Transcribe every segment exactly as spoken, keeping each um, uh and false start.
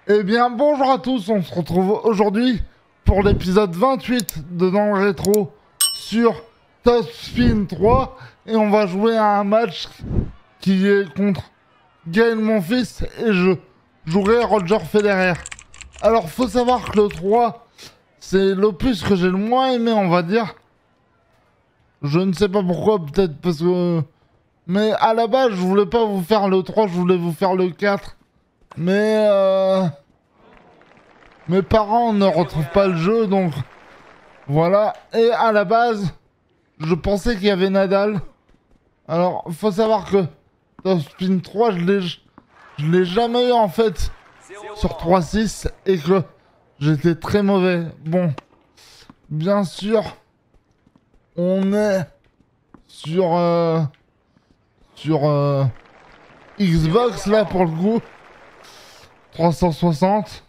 Eh bien, bonjour à tous, on se retrouve aujourd'hui pour l'épisode vingt-huit de Dans le Rétro sur Top Spin trois et on va jouer à un match qui est contre Gaël Monfils et je jouerai Roger Federer. Alors, faut savoir que le trois, c'est l'opus que j'ai le moins aimé, on va dire. Je ne sais pas pourquoi, peut-être parce que... Mais à la base, je voulais pas vous faire le trois, je voulais vous faire le quatre. Mais euh... mes parents ne retrouvent pas le jeu, donc voilà. Et à la base, je pensais qu'il y avait Nadal. Alors, faut savoir que Top Spin trois, je l'ai, je l'ai jamais eu en fait sur trois six et que j'étais très mauvais. Bon, bien sûr, on est sur euh, sur euh, Xbox là pour le coup, trois cent soixante.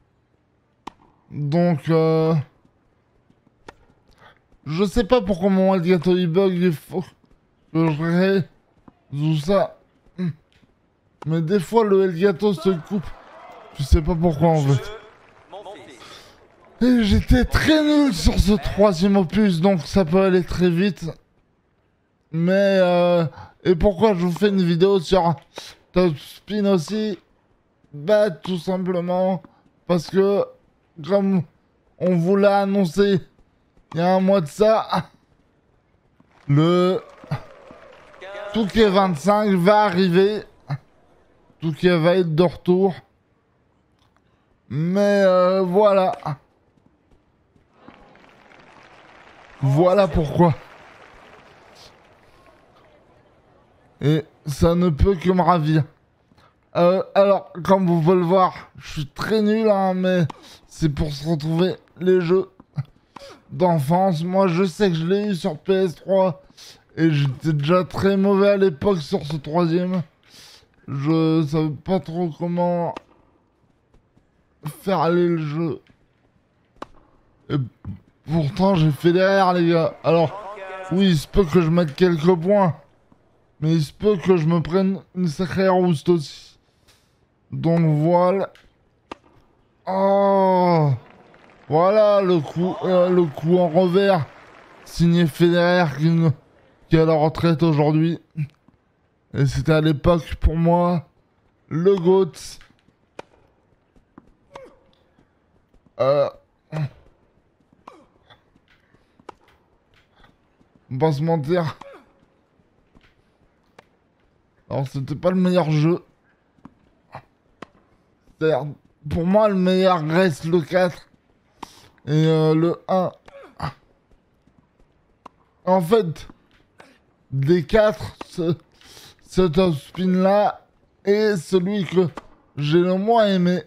Donc, euh, je sais pas pourquoi mon Elgato il bug, il faut que je résous ça. Mais des fois le Elgato se coupe. Je sais pas pourquoi en fait. Et j'étais très nul sur ce troisième opus, donc ça peut aller très vite. Mais, euh, et pourquoi je vous fais une vidéo sur Top Spin aussi? Bah, tout simplement parce que, comme on vous l'a annoncé il y a un mois de ça, le Touquet vingt-cinq va arriver. Touquet va être de retour. Mais euh, voilà. Voilà pourquoi. Et ça ne peut que me ravir. Euh, alors, comme vous pouvez le voir, je suis très nul, hein, mais c'est pour se retrouver les jeux d'enfance. Moi, je sais que je l'ai eu sur P S trois et j'étais déjà très mauvais à l'époque sur ce troisième. Je savais pas trop comment faire aller le jeu. Et pourtant, j'ai fait derrière, les gars. Alors, oui, il se peut que je mette quelques points, mais il se peut que je me prenne une sacrée rouste aussi. Donc voilà. Oh, voilà le coup, euh, le coup en revers signé Federer qui, ne- qui est à la retraite aujourd'hui. Et c'était à l'époque pour moi le GOAT. Euh, on va pas se mentir. Alors c'était pas le meilleur jeu. C'est-à-dire, pour moi le meilleur reste le quatre. Et euh, le un. En fait, des quatre, ce, ce Top Spin là est celui que j'ai le moins aimé.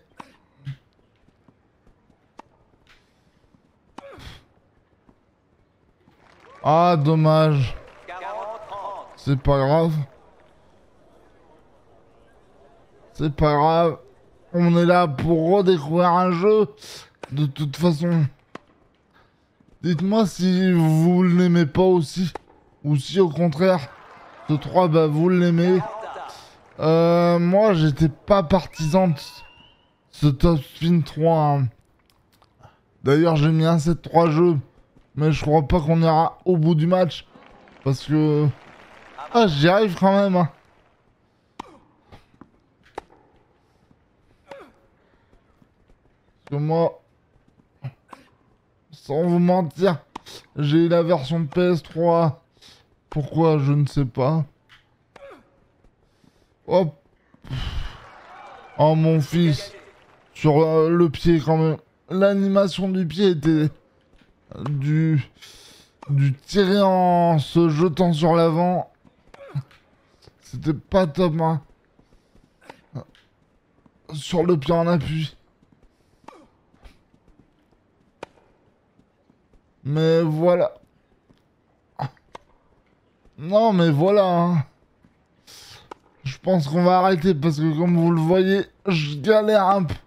Ah, dommage. C'est pas grave. C'est pas grave. On est là pour redécouvrir un jeu. De toute façon, dites-moi si vous l'aimez pas aussi. Ou si au contraire, ce trois, bah, vous l'aimez. Euh, moi, j'étais pas partisan de ce Top Spin trois. Hein. D'ailleurs, j'ai mis un sept trois jeux. Mais je crois pas qu'on ira au bout du match. Parce que... Ah, j'y arrive quand même. Hein. Parce que moi... Sans vous mentir, j'ai eu la version P S trois. Pourquoi, je ne sais pas. Hop. Oh, mon fils. Sur euh, le pied, quand même. L'animation du pied était... Du... Du tirer en se jetant sur l'avant. C'était pas top, hein. Sur le pied en appui. Mais voilà. Non, mais voilà. Hein. Je pense qu'on va arrêter parce que comme vous le voyez, je galère un peu.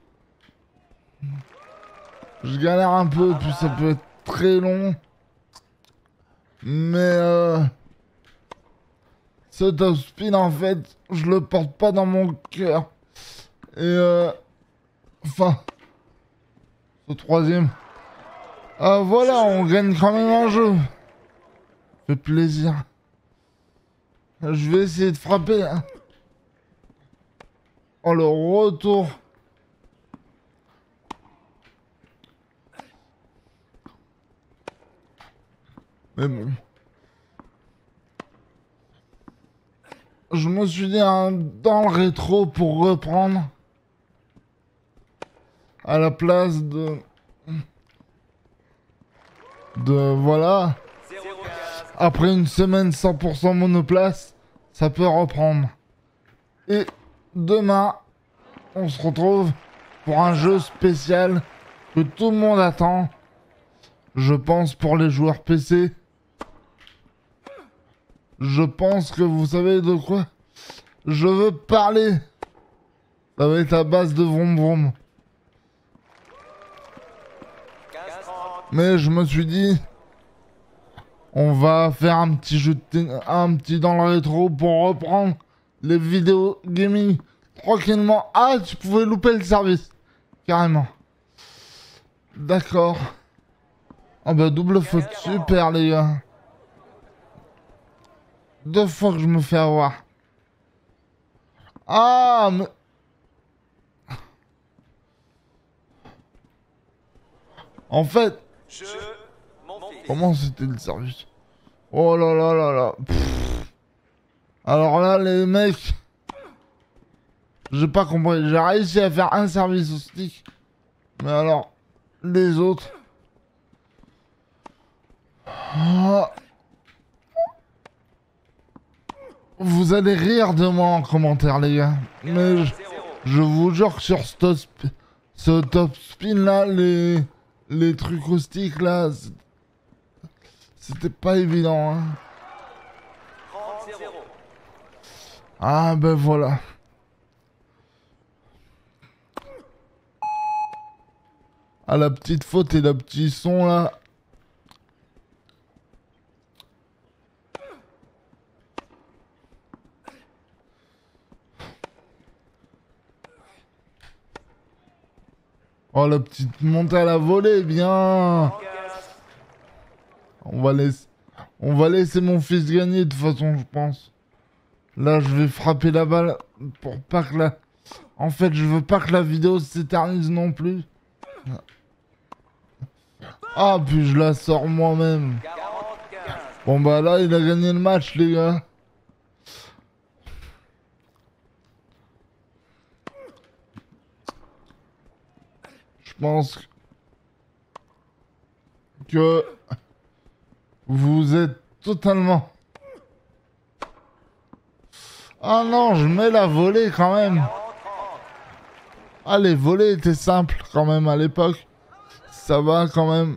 Je galère un peu, puis ça peut être très long. Mais euh, ce Top Spin, en fait, je le porte pas dans mon cœur. Et euh, Enfin, ce troisième. Ah voilà, on gagne quand même un jeu. Ça fait plaisir. Je vais essayer de frapper. Hein. Oh, le retour. Mais bon. Je me suis dit hein, dans le rétro pour reprendre. À la place de... De... Voilà. Après une semaine cent pour cent monoplace, ça peut reprendre. Et demain, on se retrouve pour un jeu spécial que tout le monde attend. Je pense pour les joueurs P C. Je pense que vous savez de quoi je veux parler. Ça va être à base de vroom vroom. Mais je me suis dit, on va faire un petit jeu de un petit dans le rétro pour reprendre les vidéos gaming tranquillement. Ah, tu pouvais louper le service. Carrément. D'accord. Ah bah double faute, super les gars. Deux fois que je me fais avoir. Ah mais... En fait... Comment c'était le service? Oh là là là là. Pff. Alors là les mecs... J'ai pas compris. J'ai réussi à faire un service au stick. Mais alors... Les autres... Oh. Vous allez rire de moi en commentaire les gars. Mais je, je vous jure que sur ce, sp ce top spin là, les, les trucs au stick là, c'était pas évident. Hein. Ah ben voilà. Ah la petite faute et le petit son là. Oh la petite montée à la volée, bien. On va laisser, on va laisser mon fils gagner de toute façon, je pense. Là, je vais frapper la balle pour pas que la... En fait, je veux pas que la vidéo s'éternise non plus. Ah, puis je la sors moi-même. Bon bah là, il a gagné le match, les gars. Je pense que vous êtes totalement... Ah non, je mets la volée quand même. Ah, les volées étaient simples quand même à l'époque. Ça va quand même.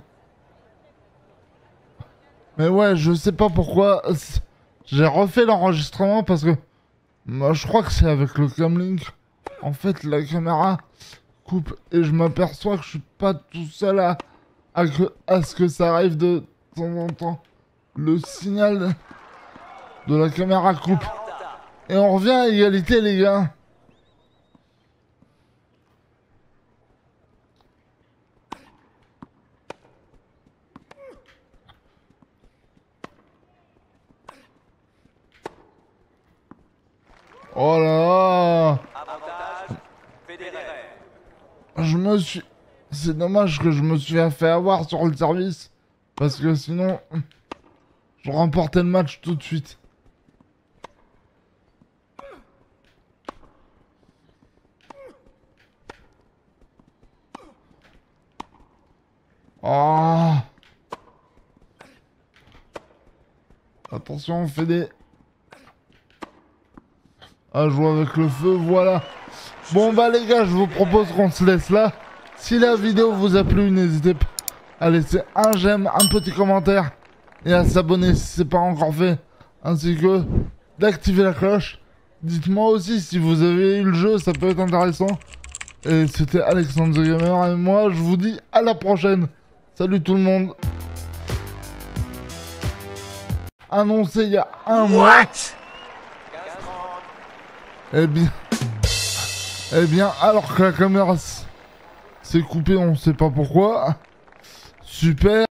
Mais ouais, je sais pas pourquoi. J'ai refait l'enregistrement parce que... Moi, je crois que c'est avec le Camlink. En fait, la caméra coupe et je m'aperçois que je suis pas tout seul à, à, que, à ce que ça arrive de temps en temps. Le signal de la caméra coupe. Et on revient à égalité, les gars. Oh là là. Je me suis... C'est dommage que je me suis fait avoir sur le service. Parce que sinon... Je remportais le match tout de suite. Oh. Attention, on fait des... Ah, jouer avec le feu, voilà. Bon bah les gars, je vous propose qu'on se laisse là. Si la vidéo vous a plu, n'hésitez pas à laisser un j'aime, un petit commentaire et à s'abonner si c'est pas encore fait, ainsi que d'activer la cloche. Dites-moi aussi si vous avez eu le jeu, ça peut être intéressant. Et c'était Alexandre The Gamer et moi je vous dis à la prochaine. Salut tout le monde. Annoncé il y a un mois. Eh bien, eh bien, alors que la caméra C'est coupé, on sait pas pourquoi. Super.